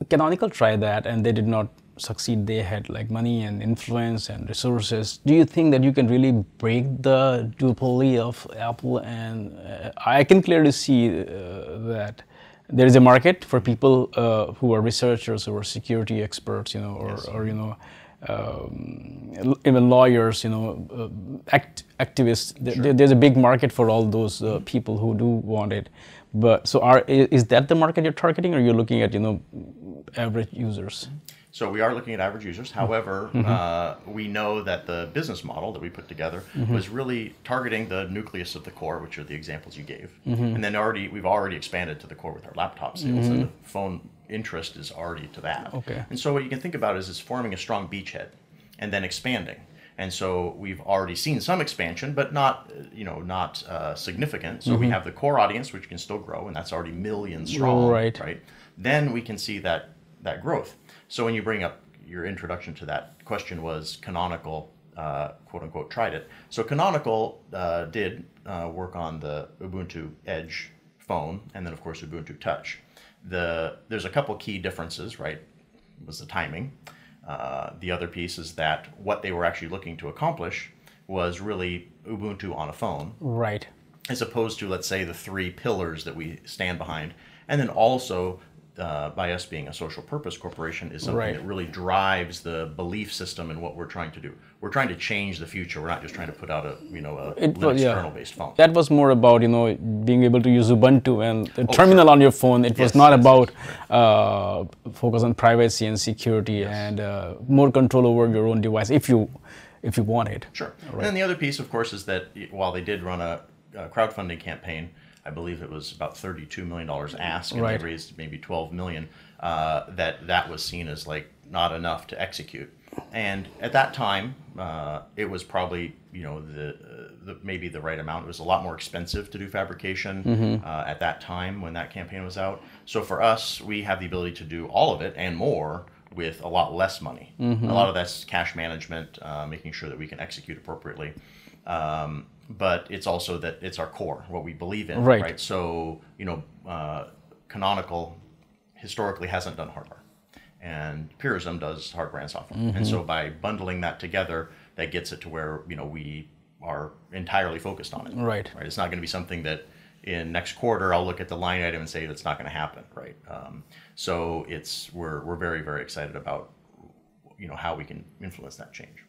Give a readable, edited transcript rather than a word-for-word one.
Canonical tried that and they did not succeed. They had like money and influence and resources. Do you think that you can really break the duopoly of Apple? And I can clearly see that there is a market for people who are researchers or security experts, Yes. or even lawyers, activists. Sure. There's a big market for all those people who do want it. But so, is that the market you're targeting, or you're looking at average users? So we are looking at average users. However, we know that the business model that we put together was really targeting the nucleus of the core, which are the examples you gave. And then we've already expanded to the core with our laptop sales, and the phone interest is already to that. Okay. And so what you can think about is forming a strong beachhead and then expanding. And so we've already seen some expansion, but not significant. So we have the core audience, which can still grow, and that's already millions strong. Right. Then we can see that growth. So when you bring up your introduction to that question was Canonical, quote unquote, tried it. So Canonical did work on the Ubuntu Edge phone, and then of course Ubuntu Touch. There's a couple key differences, right? Was the timing. The other piece is that what they were actually looking to accomplish was really Ubuntu on a phone. Right. As opposed to, let's say, the three pillars that we stand behind. And then also, by us being a social purpose corporation, is something that really drives the belief system in what we're trying to do. We're trying to change the future. We're not just trying to put out a Linux kernel-based phone. That was more about being able to use Ubuntu and the terminal on your phone. It was not about focus on privacy and security and more control over your own device if you want it. Sure. Right. And then the other piece, of course, is that while they did run a crowdfunding campaign, I believe it was about $32 million asked, and they raised maybe $12 million, that was seen as like not enough to execute. And at that time, it was probably maybe the right amount. It was a lot more expensive to do fabrication at that time when that campaign was out. So for us, we have the ability to do all of it and more with a lot less money. A lot of that's cash management, making sure that we can execute appropriately. But it's also that it's our core, what we believe in, right? So, Canonical historically hasn't done hardware, and Purism does hardware and software. And so by bundling that together, that gets it to where, we are entirely focused on it. Right. It's not going to be something that in next quarter I'll look at the line item and say that's not going to happen, right? So we're very, very excited about, how we can influence that change.